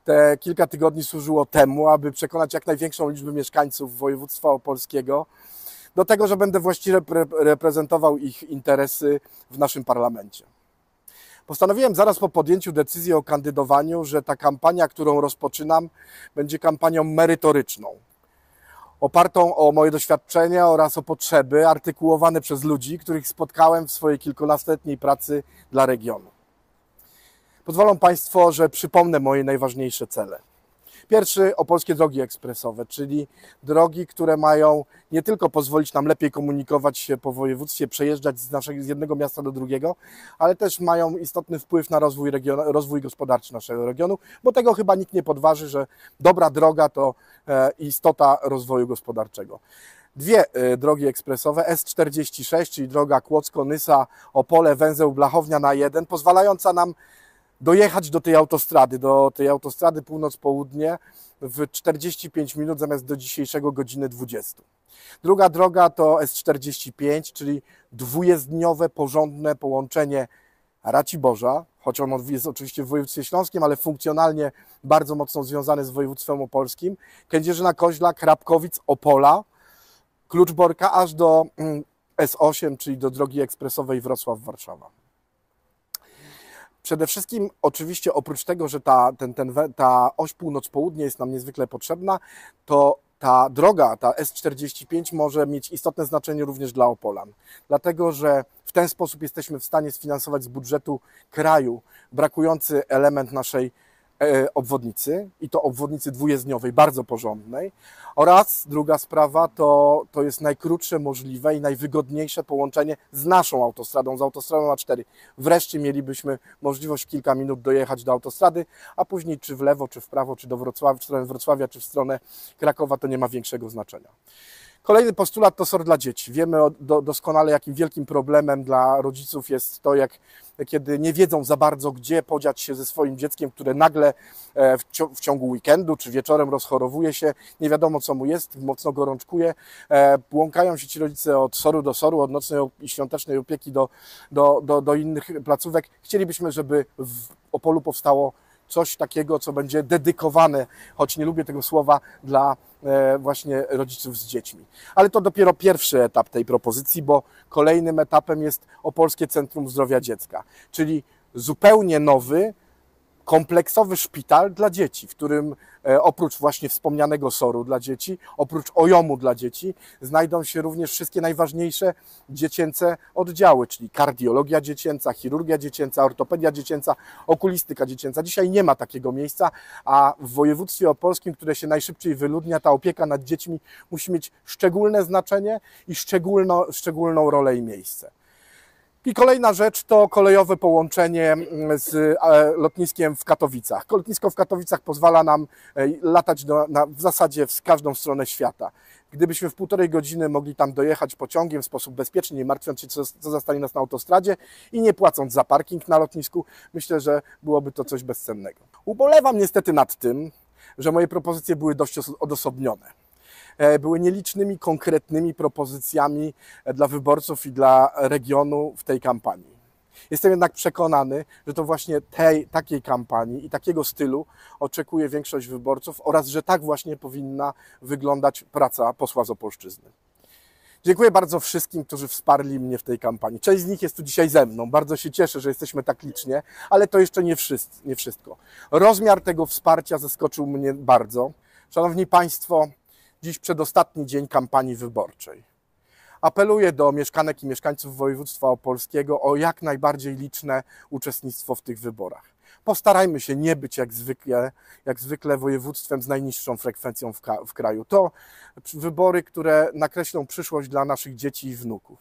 Te kilka tygodni służyło temu, aby przekonać jak największą liczbę mieszkańców województwa opolskiego do tego, że będę właściwie reprezentował ich interesy w naszym parlamencie. Postanowiłem zaraz po podjęciu decyzji o kandydowaniu, że ta kampania, którą rozpoczynam, będzie kampanią merytoryczną, opartą o moje doświadczenia oraz o potrzeby artykułowane przez ludzi, których spotkałem w swojej kilkunastoletniej pracy dla regionu. Pozwolą Państwo, że przypomnę moje najważniejsze cele. Pierwszy, opolskie drogi ekspresowe, czyli drogi, które mają nie tylko pozwolić nam lepiej komunikować się po województwie, przejeżdżać z jednego miasta do drugiego, ale też mają istotny wpływ na rozwój gospodarczy naszego regionu, bo tego chyba nikt nie podważy, że dobra droga to istota rozwoju gospodarczego. Dwie drogi ekspresowe, S46, czyli droga Kłodzko-Nysa-Opole, węzeł Blachownia na 1, pozwalająca nam dojechać do tej autostrady północ-południe w 45 minut zamiast do dzisiejszego godziny 20. Druga droga to S45, czyli dwujezdniowe, porządne połączenie Raciborza, choć on jest oczywiście w województwie śląskim, ale funkcjonalnie bardzo mocno związany z województwem opolskim, Kędzierzyna-Koźla, Krapkowic, Opola, Kluczborka, aż do S8, czyli do drogi ekspresowej Wrocław-Warszawa. Przede wszystkim oczywiście oprócz tego, że ta oś północ-południe jest nam niezwykle potrzebna, to ta droga, ta S45 może mieć istotne znaczenie również dla Opolan. Dlatego, że w ten sposób jesteśmy w stanie sfinansować z budżetu kraju brakujący element naszej obwodnicy i to obwodnicy dwujezdniowej, bardzo porządnej, oraz druga sprawa to jest najkrótsze możliwe i najwygodniejsze połączenie z naszą autostradą, z autostradą A4. Wreszcie mielibyśmy możliwość w kilka minut dojechać do autostrady, a później czy w lewo, czy w prawo, czy do Wrocławia, w stronę Wrocławia, czy w stronę Krakowa, to nie ma większego znaczenia. Kolejny postulat to SOR dla dzieci. Wiemy doskonale, jakim wielkim problemem dla rodziców jest to, kiedy nie wiedzą za bardzo, gdzie podziać się ze swoim dzieckiem, które nagle w ciągu weekendu czy wieczorem rozchorowuje się, nie wiadomo co mu jest, mocno gorączkuje, błąkają się ci rodzice od SOR-u do SOR-u, od nocnej i świątecznej opieki do innych placówek. Chcielibyśmy, żeby w Opolu powstało coś takiego, co będzie dedykowane, choć nie lubię tego słowa, dla właśnie rodziców z dziećmi. Ale to dopiero pierwszy etap tej propozycji, bo kolejnym etapem jest Opolskie Centrum Zdrowia Dziecka, czyli zupełnie nowy, kompleksowy szpital dla dzieci, w którym oprócz właśnie wspomnianego SOR-u dla dzieci, oprócz OJOM-u dla dzieci, znajdą się również wszystkie najważniejsze dziecięce oddziały, czyli kardiologia dziecięca, chirurgia dziecięca, ortopedia dziecięca, okulistyka dziecięca. Dzisiaj nie ma takiego miejsca, a w województwie opolskim, które się najszybciej wyludnia, ta opieka nad dziećmi musi mieć szczególne znaczenie i szczególną rolę i miejsce. I kolejna rzecz to kolejowe połączenie z lotniskiem w Katowicach. Lotnisko w Katowicach pozwala nam latać w zasadzie w każdą stronę świata. Gdybyśmy w 1,5 godziny mogli tam dojechać pociągiem w sposób bezpieczny, nie martwiąc się, co zastanie nas na autostradzie i nie płacąc za parking na lotnisku, myślę, że byłoby to coś bezcennego. Ubolewam niestety nad tym, że moje propozycje były dość odosobnione. Były nielicznymi, konkretnymi propozycjami dla wyborców i dla regionu w tej kampanii. Jestem jednak przekonany, że to właśnie takiej kampanii i takiego stylu oczekuje większość wyborców oraz, że tak właśnie powinna wyglądać praca posła z Opolszczyzny. Dziękuję bardzo wszystkim, którzy wsparli mnie w tej kampanii. Część z nich jest tu dzisiaj ze mną. Bardzo się cieszę, że jesteśmy tak licznie, ale to jeszcze nie wszystko. Rozmiar tego wsparcia zaskoczył mnie bardzo. Szanowni Państwo, dziś przedostatni dzień kampanii wyborczej. Apeluję do mieszkanek i mieszkańców województwa opolskiego o jak najbardziej liczne uczestnictwo w tych wyborach. Postarajmy się nie być jak zwykle województwem z najniższą frekwencją w kraju. To wybory, które nakreślą przyszłość dla naszych dzieci i wnuków.